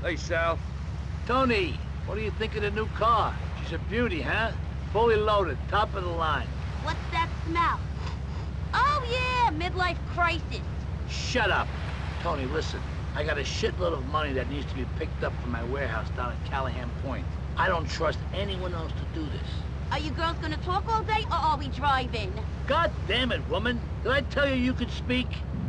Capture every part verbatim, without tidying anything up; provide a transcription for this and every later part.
Hey, Sal. Tony, what do you think of the new car? She's a beauty, huh? Fully loaded, top of the line. What's that smell? Oh, yeah, midlife crisis. Shut up. Tony, listen. I got a shitload of money that needs to be picked up from my warehouse down at Callahan Point. I don't trust anyone else to do this. Are you girls gonna talk all day, or are we driving? God damn it, woman. Did I tell you you could speak?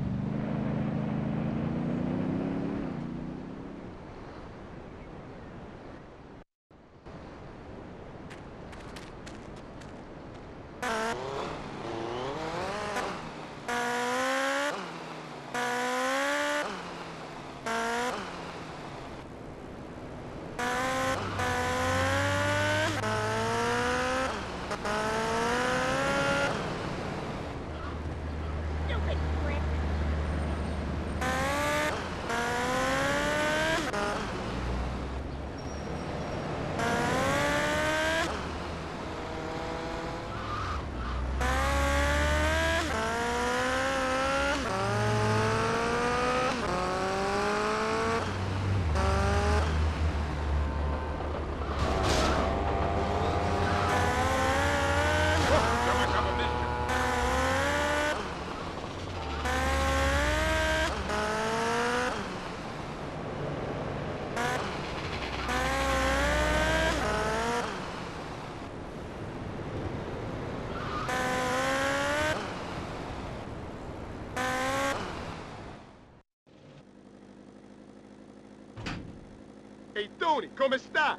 Hey, Tony, ¿cómo está?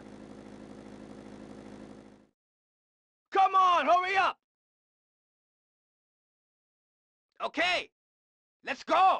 Come on, hurry up! Okay, let's go!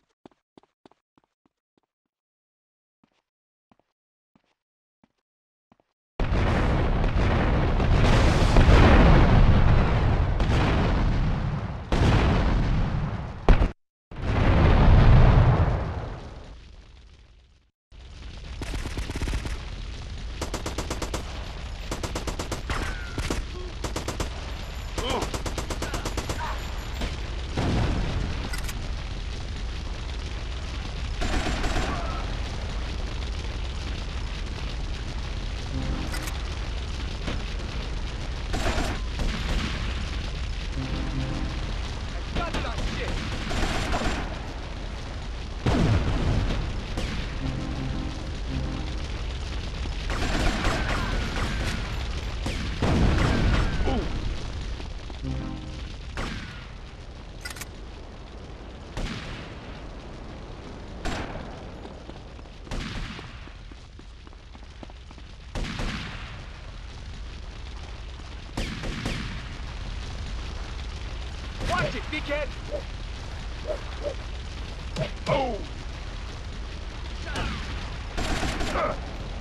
Watch it, dickhead! Oh! Shut up!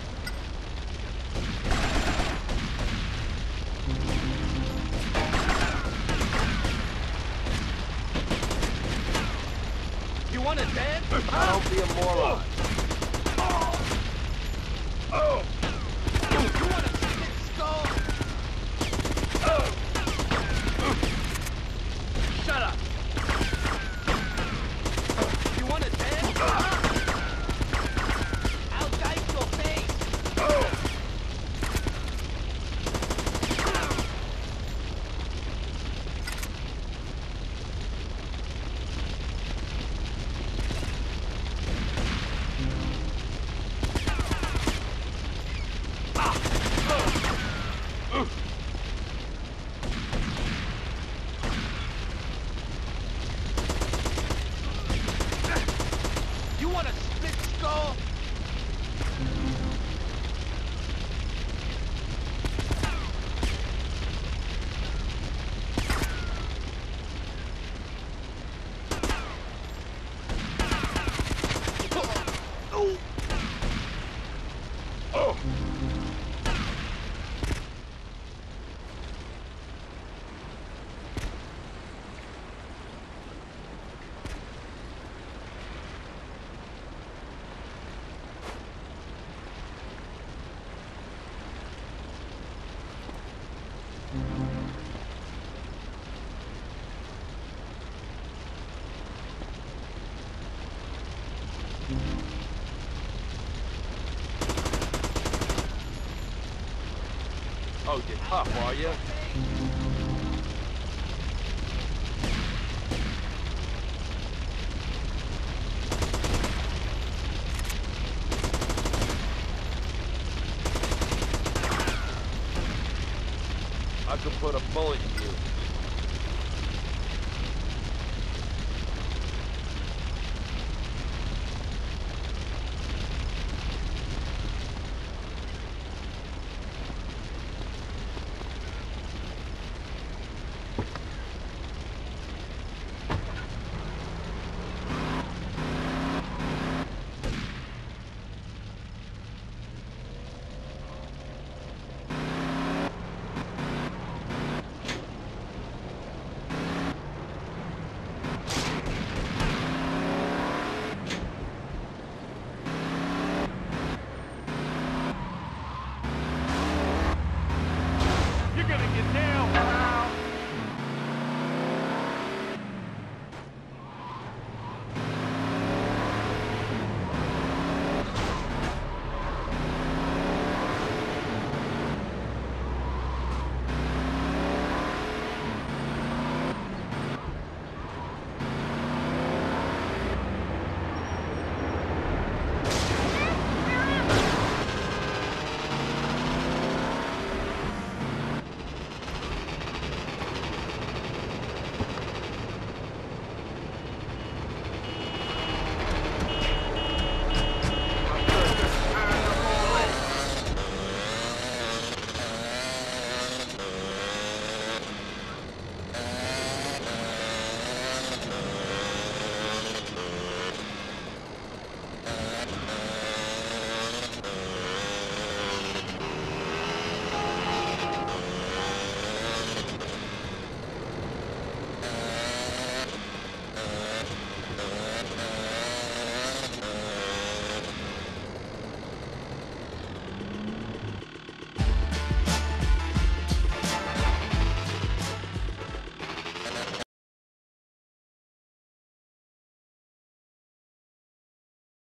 You wanna dance? Huh? Don't be a moron. Oh! Oh! You, you wanna stick skull? Oh! Shut up! You wanna dance? I'll dice your face! Oh! tough, are you? I could put a bullet in you.